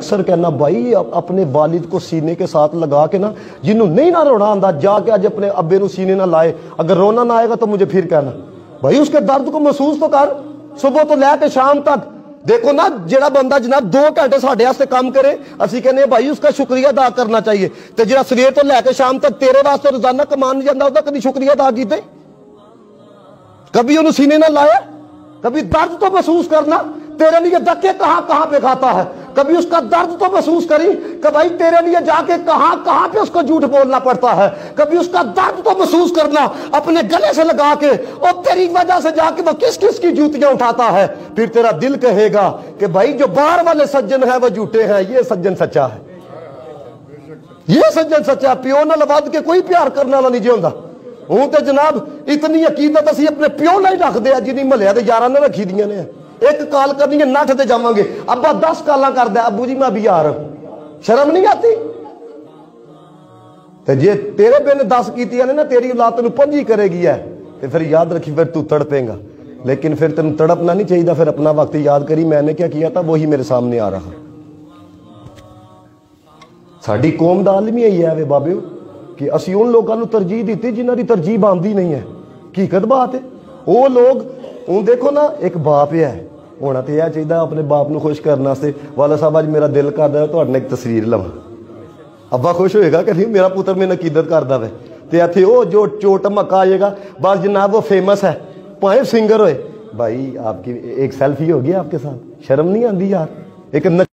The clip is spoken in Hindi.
सर कहना भाई अपने वालिद को सीने के साथ लगा के ना, जिन्हों नहीं ना रोना आंदा जाके आज अपने अब्बे नु सीने ना लाए, अगर रोना ना आएगा तो मुझे फिर कहना भाई उसके दर्द को महसूस तो कर, सुबह तो लैके शाम तक। देखो ना जेड़ा बंदा जनाब 2 घंटे साडे वास्ते काम करे, असीं कहने भाई उसका शुक्रिया अदा करना चाहिए, ते जेड़ा सवेर तो लैके शाम तक तेरे वास्ते रोजाना कमान नहीं जाता, कभी शुक्रिया अदा कीते? कभी उन्होंने सीने ना लाया? कभी दर्द तो महसूस करना, तेरे लिए धक्के कहां कहां पे खाता है, कभी उसका दर्द तो महसूस करी कि भाई तेरे लिए जाके कहां कहां पे उसको झूठ बोलना पड़ता है, कभी उसका दर्द तो महसूस करना अपने गले से लगा के, और तेरी वजह से जाके वो किस किस की जूतियां उठाता है। फिर तेरा दिल कहेगा कि भाई जो बाहर वाले सज्जन है वो झूठे हैं, ये सज्जन सच्चा है, ये सज्जन सच्चा। प्यो नाल वध के कोई प्यार करने वाला नहीं जी होंदा। हूं तो जनाब इतनी अकीदत असीं अपने प्यो नाल रखदे आ जिन्नी महल्ले दे यारां ने रखी दियां ने। एक काल करनी है नठ ते जावांगे, अब्बा 10 कालां करदा, अब्बू जी मैं अभी आ रहा हूं, शर्म नहीं आती? ते जे तेरे बिन 10 कीतियां ने ना, तेरी औलाद तेनू 5 करेगी है, ते फिर याद रखी फिर तू तड़पेगा। लेकिन फिर तेन तड़पना नहीं चाहिए, फिर अपना वक्त याद करी मैंने क्या किया था, वही मेरे सामने आ रहा। साडी कौम दा आलम ही यही है वे बाबिओ कि असी उन लोगों को तरजीह दी जिन्हों की तरजीह बनती नहीं है। हकीकत बात है, वो लोग हूँ देखो ना, एक बाप है होना तो यह चाहिए अपने बाप को खुश करने वास्ते, वाला साहब अज मेरा दिल करता है तुहाडे नाल एक तस्वीर लवां, अब्बा खुश होएगा कि नहीं मेरा पुत्र मैंने अकीदत करता है, तो इत्थे वो जो चोट मक्का आएगा बस जनाब वो फेमस है, भावें सिंगर होए। भाई आपकी एक सेल्फी होगी आपके साथ, शर्म नहीं आती यार? एक